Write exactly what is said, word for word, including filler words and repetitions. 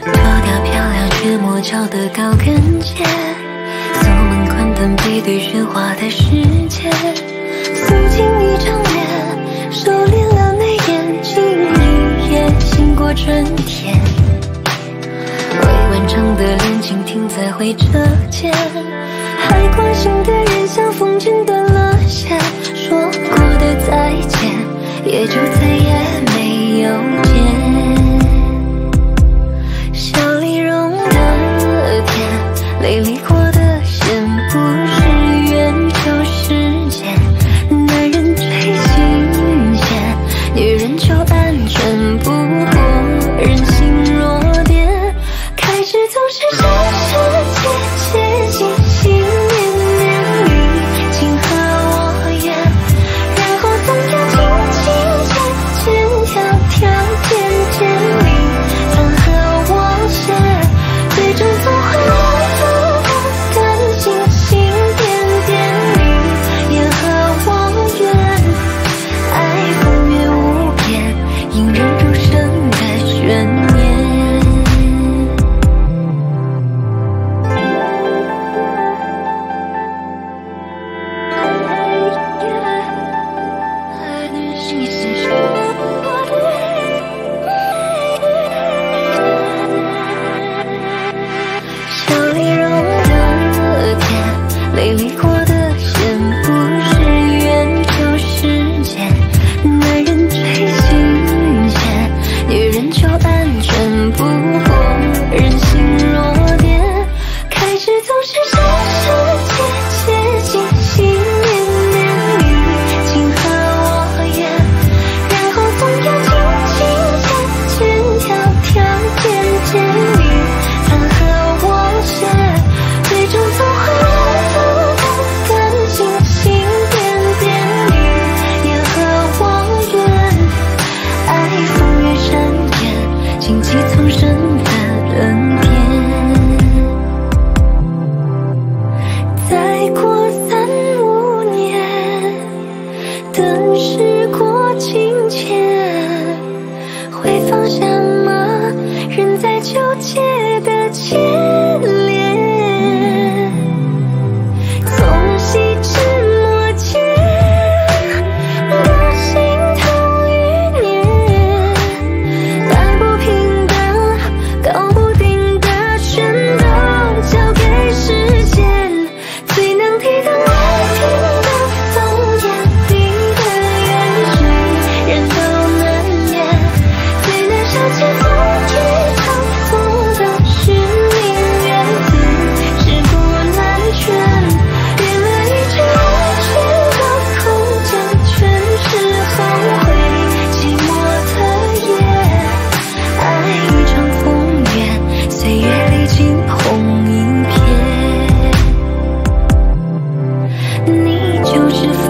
脱掉漂亮却磨脚的高跟鞋，锁门关灯背对喧哗的世界，肃静一张脸，收敛了眉眼，静一夜，醒过春天。未完成的恋情停在回车键，还关心的人像风筝断了线，说过的再见，也就再也没有见。笑里融的甜，泪里过的咸，不是缘就是劫。男人最新鲜，女人就安全，不过人心弱点。开始总是深深切切心心念念你情和我愿，然后总要轻轻牵牵条条渐渐离分和我写，最终总会落入的感情心点点滴也和我愿，爱风月无边，引人入胜的悬念。泪里过的咸，不是缘就是劫。男人最新鲜，女人就安全，不过人心弱点。开始总是深深切切心心念念你情和我愿，然后总要轻轻牵牵条条渐渐离分和我写，最终总会荆棘丛生的冷天。再过三五年，等时过境迁，会放下吗？仍在纠结的牵连，从细枝末节到心痛余年，摆不平的搞不定的全都交给时间，最能抵挡爱情的风言，你的远去人都难免，最难舍弃风雨长风的是宁愿自是故难全，圆了一句安全的空间，全是后悔寂寞的夜，爱一场风月，岁月历经红一片，你就是